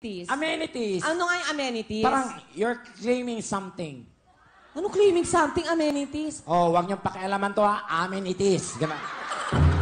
Amenities. Ano nga yung amenities? Parang you're claiming something. Ano claiming something amenities? Oh, wag niyong pakialaman to ha. Amenities. Ganun.